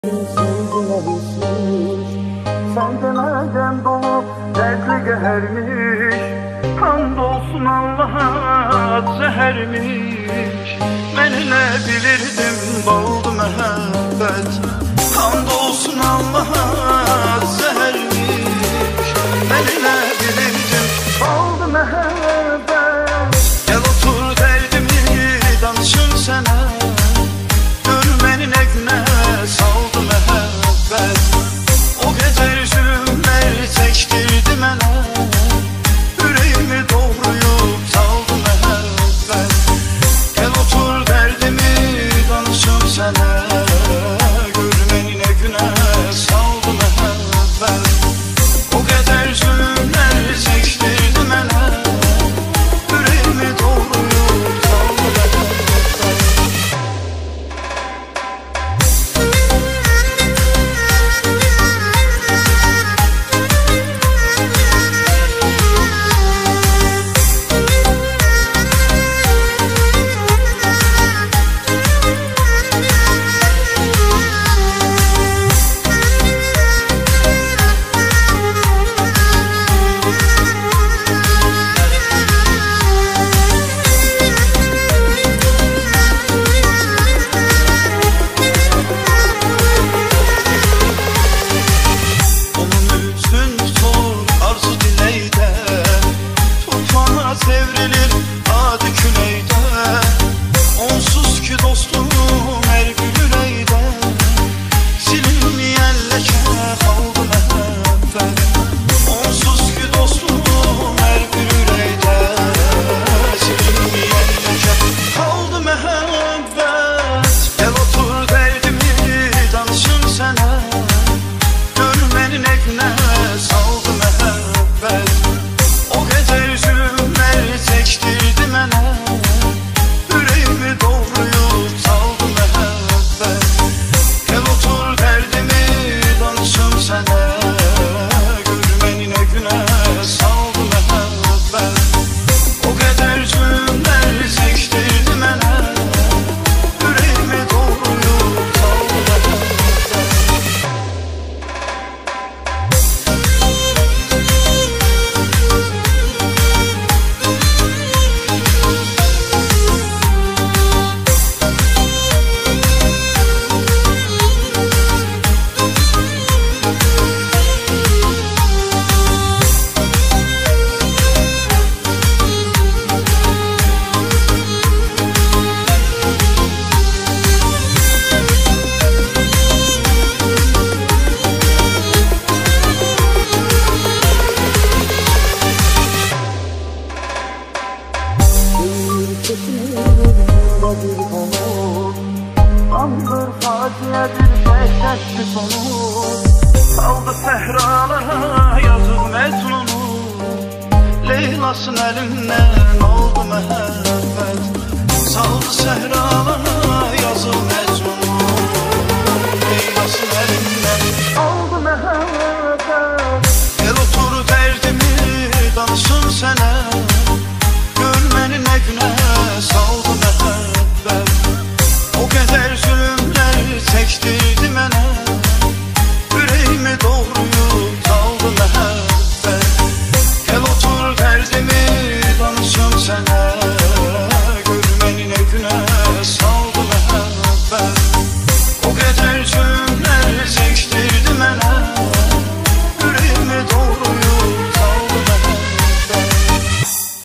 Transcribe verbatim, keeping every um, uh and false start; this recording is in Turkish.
Sevgine düşmüş, senden elden dolu dertli gehermiş. Hamdolsun Allah'a zehermiş. Ben ne bilirdim baldı mehabbet. Hamdolsun Allah'a zehermiş. Ben ne bilirdim baldı mehabbet. Gel otur derdimi danışım sana. Görmeni ne güne saldı mehabbet. O gece üzümler çektirdi mənə. Yüreğimi doğruyup saldı mehabbet. Gel otur derdimi danışım sana. Görmeni ne güne saldı mehabbet. O gece üzümler çektirdi mənə. Yüreğimi doğruyup saldı mehabbet. Sevrilir adi küleyde. Onsuz ki dostum her bir yüreğde. Silinmeyen leke kaldı mehabbet. Onsuz ki dostum her bir yüreğde. Silinmeyen leke kaldı mehabbet. Gel otur derdimi danışım sana. Görmeni ne güne saldı mehabbet. O gece üzümler çektirdi mənə. Yüreğimi doğruyup saldı mehabbet. Gel otur derdimi danışım sana. Görmeni ne güne saldı mehabbet. O kadar üzümler çektirdi mənə. Yüreğimi doğruyup saldı mehabbet. Bir konu andır faciədir dəhşətli sonu. Saldı səhralara yazıq məcnunu. Leylasın əlindən oldu məhəbbət. Saldı səhralara yazıq